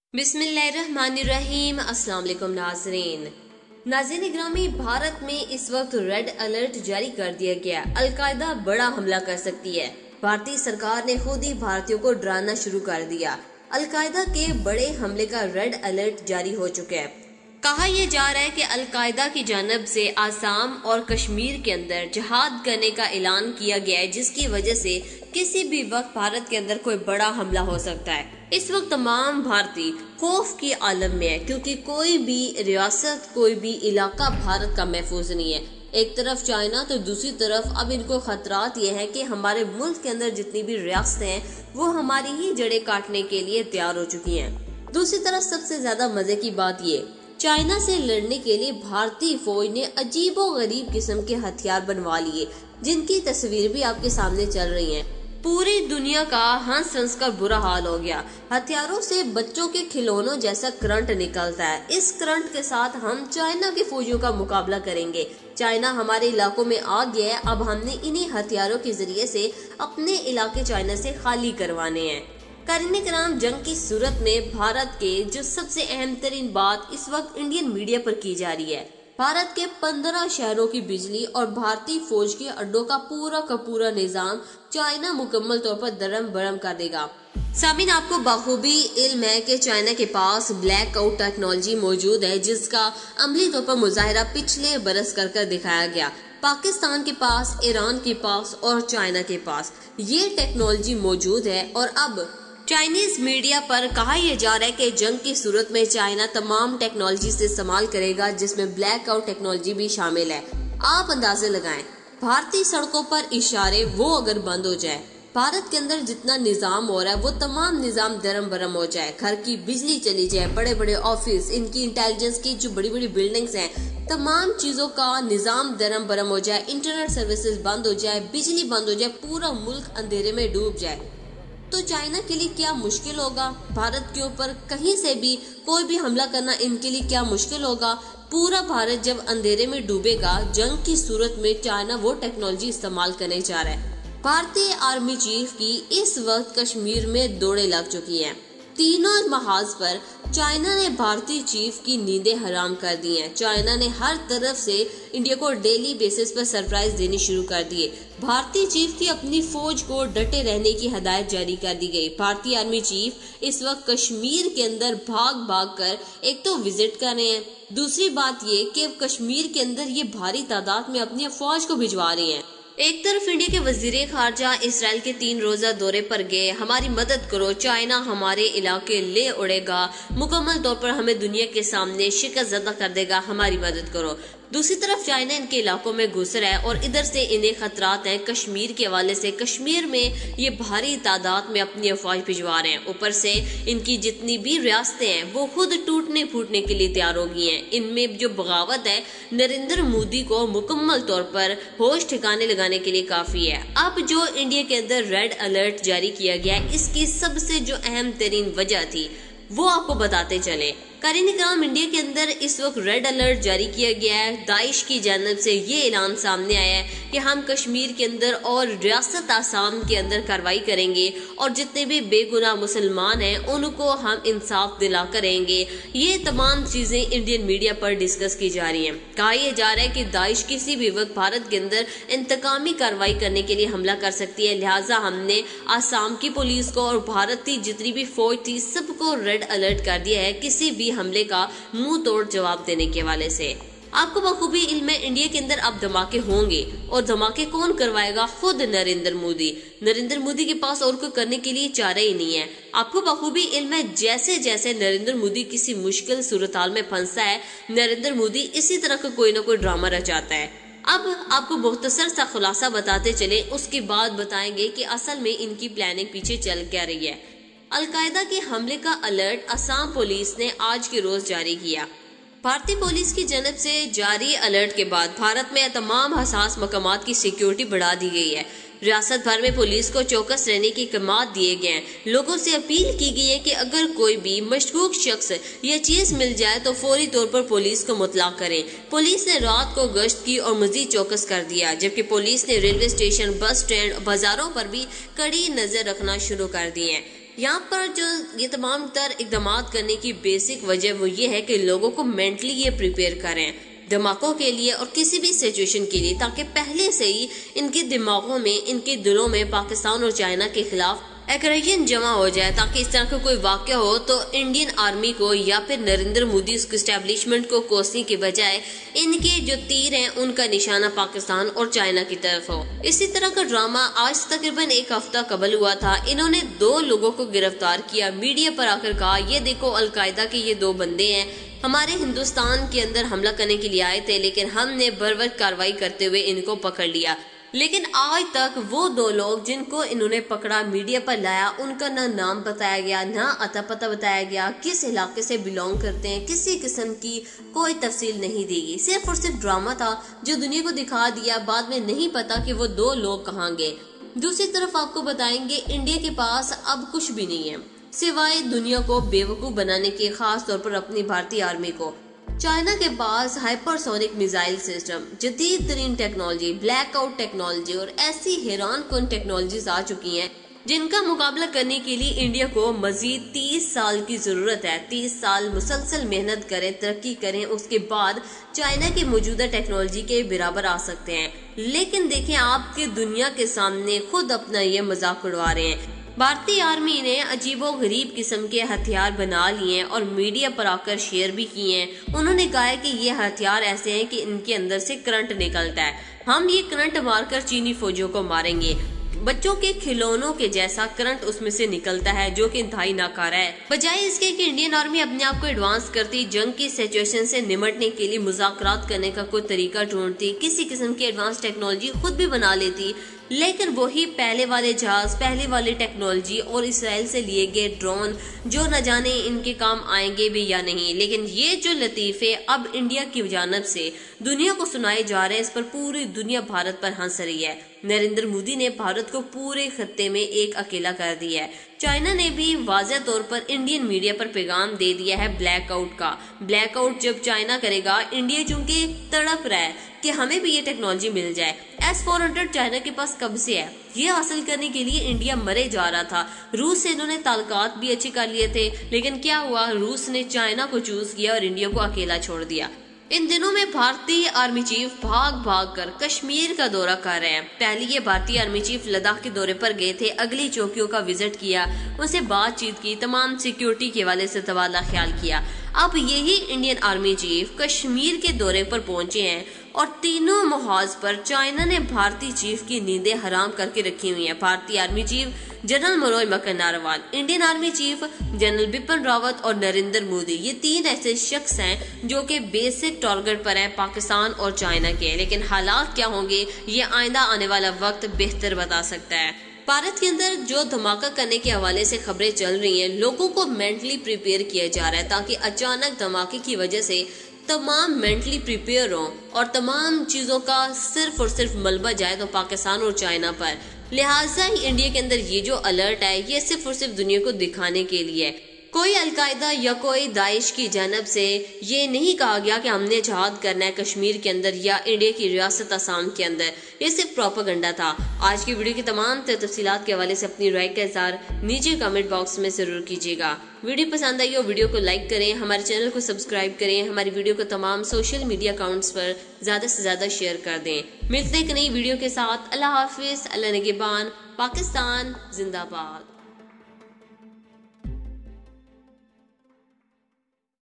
बिस्मिल्लाहिर्रहमानिर्रहीम। अस्सलाम वालेकुम नाज़रीन ग्रामी, भारत में इस वक्त रेड अलर्ट जारी कर दिया गया। अलकायदा बड़ा हमला कर सकती है। भारतीय सरकार ने खुद ही भारतीयों को डराना शुरू कर दिया। अलकायदा के बड़े हमले का रेड अलर्ट जारी हो चुका है। कहा यह जा रहा है कि अलकायदा की जानब से आसाम और कश्मीर के अंदर जिहाद करने का ऐलान किया गया है, जिसकी वजह से किसी भी वक्त भारत के अंदर कोई बड़ा हमला हो सकता है। इस वक्त तमाम भारतीय खौफ की आलम में है, क्योंकि कोई भी रियासत, कोई भी इलाका भारत का महफूज नहीं है। एक तरफ चाइना तो दूसरी तरफ अब इनको खतरात ये है कि हमारे मुल्क के अंदर जितनी भी रियासतें हैं वो हमारी ही जड़ें काटने के लिए तैयार हो चुकी हैं। दूसरी तरफ सबसे ज्यादा मजे की बात ये, चाइना से लड़ने के लिए भारतीय फौज ने अजीबो गरीब किस्म के हथियार बनवा लिए, जिनकी तस्वीर भी आपके सामने चल रही है। पूरी दुनिया का हंस हंस कर बुरा हाल हो गया। हथियारों से बच्चों के खिलौनों जैसा करंट निकलता है। इस करंट के साथ हम चाइना के फौजियों का मुकाबला करेंगे। चाइना हमारे इलाकों में आ गया है, अब हमने इन्हीं हथियारों के जरिए से अपने इलाके चाइना से खाली करवाने हैं। कारीन कराम, जंग की सूरत में भारत के जो सबसे अहम तरीन बात इस वक्त इंडियन मीडिया पर की जा रही है, भारत के 15 शहरों की बिजली और भारतीय फौज के अड्डों का पूरा निजाम चाइना मुकम्मल तौर पर दरम बरम कर देगा। सामीन, आपको बखूबी इल्म है कि चाइना के पास ब्लैक आउट टेक्नोलॉजी मौजूद है, जिसका अमली तौर पर मुजाहिरा पिछले बरस कर दिखाया गया। पाकिस्तान के पास, ईरान के पास और चाइना के पास ये टेक्नोलॉजी मौजूद है। और अब चाइनीज मीडिया पर कहा यह जा रहा है कि जंग की सूरत में चाइना तमाम टेक्नोलॉजी से इस्तेमाल करेगा, जिसमें ब्लैक आउट टेक्नोलॉजी भी शामिल है। आप अंदाजे लगाएं, भारतीय सड़कों पर इशारे वो अगर बंद हो जाए, भारत के अंदर जितना निजाम हो रहा है वो तमाम निजाम दरम बरम हो जाए, घर की बिजली चली जाए, बड़े बड़े ऑफिस, इनकी इंटेलिजेंस की जो बड़ी बड़ी बिल्डिंग्स हैं, तमाम चीजों का निजाम दरम बरम हो जाए, इंटरनेट सर्विसेज बंद हो जाए, बिजली बंद हो जाए, पूरा मुल्क अंधेरे में डूब जाए, तो चाइना के लिए क्या मुश्किल होगा? भारत के ऊपर कहीं से भी कोई भी हमला करना इनके लिए क्या मुश्किल होगा? पूरा भारत जब अंधेरे में डूबेगा, जंग की सूरत में चाइना वो टेक्नोलॉजी इस्तेमाल करने जा रहा है। भारतीय आर्मी चीफ की इस वक्त कश्मीर में दौड़े लग चुकी हैं। तीनों महाज पर चाइना ने भारतीय चीफ की नींदें हराम कर दी हैं। चाइना ने हर तरफ से इंडिया को डेली बेसिस पर सरप्राइज देनी शुरू कर दिए। भारतीय चीफ की अपनी फौज को डटे रहने की हदायत जारी कर दी गई। भारतीय आर्मी चीफ इस वक्त कश्मीर के अंदर भाग कर एक तो विजिट कर रहे हैं, दूसरी बात ये कि कश्मीर के अंदर ये भारी तादाद में अपनी फौज को भिजवा रहे हैं। एक तरफ इंडिया के वजीर खारजा इसराइल के 3 रोजा दौरे पर गए, हमारी मदद करो, चाइना हमारे इलाके ले उड़ेगा, मुकम्मल तौर पर हमें दुनिया के सामने शिकस्त ज़दा कर देगा, हमारी मदद करो। दूसरी तरफ चाइना इनके इलाकों में घुस रहा है और इधर से इन्हें खतरात हैं कश्मीर के हवाले से। कश्मीर में ये भारी तादाद में अपनी अफवाज भिजवा रहे हैं। ऊपर से इनकी जितनी भी रियासतें हैं वो खुद टूटने फूटने के लिए तैयार हो गई हैं। इनमें जो बगावत है नरेंद्र मोदी को मुकम्मल तौर पर होश ठिकाने लगाने के लिए काफी है। अब जो इंडिया के अंदर रेड अलर्ट जारी किया गया है, इसकी सबसे जो अहम तरीन वजह थी वो आपको बताते चले। कारीन कराम, इंडिया के अंदर इस वक्त रेड अलर्ट जारी किया गया है। दाइश की जानब से ये ऐलान सामने आया है कि हम कश्मीर के अंदर और रियासत आसाम के अंदर कार्रवाई करेंगे और जितने भी बेगुनाह मुसलमान हैं उनको हम इंसाफ दिला करेंगे। ये तमाम चीजें इंडियन मीडिया पर डिस्कस की जा रही हैं। कहा यह जा रहा है कि दाइश किसी भी वक्त भारत के अंदर इंतकामी कार्रवाई करने के लिए हमला कर सकती है, लिहाजा हमने आसाम की पुलिस को और भारत की जितनी भी फौज थी सबको रेड अलर्ट कर दिया है किसी भी हमले का मुंह तोड़ जवाब देने के हवाले से। आपको बखूबी इल्म है इंडिया के अंदर अब धमाके होंगे, और धमाके कौन करवाएगा? खुद नरेंद्र मोदी। नरेंद्र मोदी के पास और कोई करने के लिए चारा ही नहीं है। आपको बखूबी इल्म है जैसे जैसे नरेंद्र मोदी किसी मुश्किल सूरताल में फंसता है, नरेंद्र मोदी इसी तरह का कोई ना कोई ड्रामा रचाता है। अब आपको मुख्तसर सा खुलासा बताते चले, उसके बाद बताएंगे कि असल में इनकी प्लानिंग पीछे चल क्या रही है। अलकायदा के हमले का अलर्ट असम पुलिस ने आज के रोज जारी किया। भारतीय पुलिस की जानब से जारी अलर्ट के बाद भारत में तमाम हसास मकामात की सिक्योरिटी बढ़ा दी गई है। रियासत भर में पुलिस को चौकस रहने की कमात दिए गए हैं। लोगों से अपील की गई है कि अगर कोई भी मशकूक शख्स या चीज मिल जाए तो फौरी तौर पर पुलिस को मुतला करें। पुलिस ने रात को गश्त की और मजीद चौकस कर दिया, जबकि पुलिस ने रेलवे स्टेशन, बस स्टैंड, बाजारों पर भी कड़ी नजर रखना शुरू कर दी है। یہاں پر جو یہ تمام تر اقدامات کرنے کی بیسک وجہ وہ یہ ہے کہ لوگوں کو مینٹلی یہ پریپیئر کریں دھماکوں کے لیے اور کسی بھی سچویشن کے لیے، تاکہ پہلے سے ہی ان کے دماغوں میں، ان کے دلوں میں پاکستان اور چائنا کے خلاف ایگریشن جمع ہو جائے، تاکہ اس طرح کا کوئی واقعہ ہو تو انڈین آرمی کو یا پھر نریندر مودی اس اسٹیبلشمنٹ کو کوسنے کے بجائے ان کے جو تیر ہیں ان کا نشانہ پاکستان اور چائنا کی طرف ہو۔ اسی طرح کا ڈرامہ آج تقریباً ایک ہفتہ قبل ہوا تھا۔ انہوں نے 2 لوگوں کو گرفتار کیا، میڈیا پر آ کر کہا یہ دیکھو القاعدہ کے یہ 2 بندے ہیں، ہمارے ہندوستان کے اندر حملہ کرنے کے لیے آئے تھے، لیکن ہم نے بروقت کارروائی کرتے ہوئے ان کو پکڑ لیا۔ لیکن آج تک وہ 2 لوگ جن کو انہوں نے پکڑا، میڈیا پر لایا، ان کا نہ نام بتایا گیا، نہ عطا پتہ بتایا گیا، کس علاقے سے بلونگ کرتے ہیں، کسی قسم کی کوئی تفصیل نہیں دی گئی۔ صرف اور صرف ڈرامہ تھا جو دنیا کو دکھا دیا، بعد میں نہیں پتا کہ وہ 2 لوگ کہاں گئے۔ دوسری طرف آپ کو بتائیں گے انڈیا کے پاس اب کچھ بھی نہیں ہے سوائے دنیا کو بیوقوف بنانے کے، خاص طور پر اپنی بھارتی آرمی کو۔ چائنا کے پاس ہائپر سونک میزائل سسٹم، جدید ترین ٹیکنالوجی، بلیک آؤٹ ٹیکنالوجی اور ایسی حیران کن ٹیکنالوجیز آ چکی ہیں جن کا مقابلہ کرنے کے لیے انڈیا کو مزید 30 سال کی ضرورت ہے۔ 30 سال مسلسل محنت کریں، ترقی کریں، اس کے بعد چائنا کی موجودہ ٹیکنالوجی کے برابر آ سکتے ہیں۔ لیکن دیکھیں آپ کے دنیا کے سامنے خود اپنا یہ مذاق اڑوا رہے ہیں۔ بھارتی آرمی نے عجیب و غریب قسم کے ہتھیار بنا لیے ہیں اور میڈیا پر آ کر شیئر بھی کیے ہیں۔ انہوں نے کہا ہے کہ یہ ہتھیار ایسے ہیں کہ ان کے اندر سے کرنٹ نکلتا ہے، ہم یہ کرنٹ مار کر چینی فوجیوں کو ماریں گے۔ بچوں کے کھلونوں کے جیسا کرنٹ اس میں سے نکلتا ہے، جو کہ انتہائی ناکارہ ہے۔ بجائے اس کے کہ انڈین آرمی اپنے آپ کو ایڈوانس کرتی، جنگ کی سچویشن سے نمٹنے کے لیے مذاکرات کرنے کا کوئی طریقہ ڈھونڈتی، کسی قسم کی ایڈوانس ٹیکنالوجی خود بھی بنا لیتی، لیکن وہی پہلے والے جہاز، پہلے والی ٹیکنالوجی اور اسرائیل سے لیے گئے ڈرون جو نہ جانے ان کے کام آئیں گے بھی یا نہیں۔ لیکن یہ جو لطیفے اب انڈیا کی جانب سے دنیا کو سنائے جا رہے ہیں، اس پر پوری دنیا بھارت پر ہنس رہی ہے۔ نریندر مودی نے بھارت کو پورے خطے میں ایک اکیلا کر دیا ہے۔ چائنا نے بھی واضح طور پر انڈین میڈیا پر پیغام دے دیا ہے بلیک آؤٹ کا۔ بلیک آؤٹ جب چائنا کرے گا، انڈیا چونکہ تڑپ رہا ہے کہ ہمیں بھی یہ ٹیکنالوجی مل جائے۔ S-400 چائنا کے پاس کب سے ہے، یہ حاصل کرنے کے لیے انڈیا مرے جا رہا تھا۔ روس سے انہوں نے تعلقات بھی اچھے کر لیے تھے، لیکن کیا ہوا، روس نے چائنا کو چوز کیا اور انڈیا کو اکیلا چھوڑ دیا۔ ان دنوں میں بھارتی آرمی چیف بھاگ کر کشمیر کا دورہ کر رہے ہیں۔ پہلے یہ بھارتی آرمی چیف لداخ کے دورے پر گئے تھے، اگلی چوکیوں کا وزٹ کیا، ان سے بات چیت کی، تمام سیکیورٹی کے حوالے سے تبادلہ خیال کیا۔ اب یہی انڈین آرمی چیف کشمیر کے دورے پر پہنچے ہیں اور تینوں محاذ پر چائنا نے بھارتی چیف کی نیندیں حرام کر کے رکھی ہوئی ہیں۔ بھارتی army chief general Manoj Naravane, Indian army chief general Bipin Rawat اور نریندر مودی، یہ 3 ایسے شخص ہیں جو کہ بیسک ٹارگٹ پر ہیں پاکستان اور چائنا کے۔ لیکن حالات کیا ہوں گے یہ آئندہ آنے والا وقت بہتر بتا سکتا ہے۔ بھارت کے اندر جو دھماکہ کرنے کے حوالے سے خبریں چل رہی ہیں، لوگوں کو مینٹلی پریپیئر کیا جا رہا ہے تاکہ اچانک دھماکے کی وجہ سے تمام مینٹلی پریپیئر ہوں اور تمام چیزوں کا صرف اور صرف ملبہ جائے تو پاکستان اور چائنا پر۔ لہٰذا ہی انڈیا کے اندر یہ جو الرٹ ہے یہ صرف اور صرف دنیا کو دکھانے کے لیے، کوئی القاعدہ یا کوئی داعش کی جانب سے یہ نہیں کہا گیا کہ ہم نے جہاد کرنا ہے کشمیر کے اندر یا انڈیا کی ریاست آسام کے اندر، یہ صرف پروپیگنڈا تھا۔ آج کی ویڈیو کی تمام تفصیلات کے حوالے سے اپنی رائے کا اظہار نیچے کمنٹ باکس میں ضرور کیجیے گا۔ ویڈیو پسند آئی ہو ویڈیو کو لائک کریں، ہمارے چینل کو سبسکرائب کریں، ہماری ویڈیو کو تمام سوشل میڈیا اکاؤنٹس پر زیادہ سے زیادہ شیئر کر دیں۔ ملتے ہیں ایک نئی ویڈیو کے ساتھ۔ اللہ حافظ، اللہ نگہبان، پاکستان زندہ باد۔